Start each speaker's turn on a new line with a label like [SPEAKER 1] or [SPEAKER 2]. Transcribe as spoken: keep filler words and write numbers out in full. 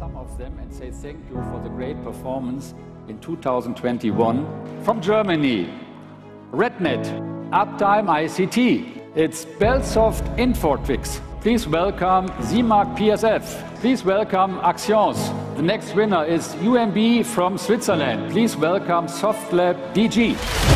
[SPEAKER 1] some of them and say thank you for the great performance in two thousand twenty-one. From Germany, RedNet, Uptime I C T. It's Bellsoft Infortrix. Please welcome Z mark P S F. Please welcome Axions. The next winner is U M B from Switzerland. Please welcome SoftLab D G.